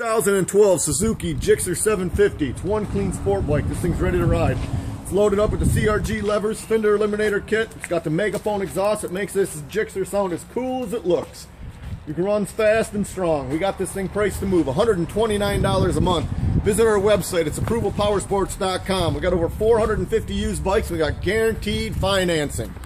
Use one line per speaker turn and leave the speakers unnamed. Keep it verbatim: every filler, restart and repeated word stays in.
thousand twelve Suzuki G S X seven fifty. It's one clean sport bike. This thing's ready to ride. It's loaded up with the C R G levers, fender eliminator kit. It's got the megaphone exhaust that makes this G S X sound as cool as it looks. You can run fast and strong. We got this thing priced to move, one hundred twenty-nine dollars a month. Visit our website. It's approval powersports dot com. We got over four hundred fifty used bikes. We got guaranteed financing.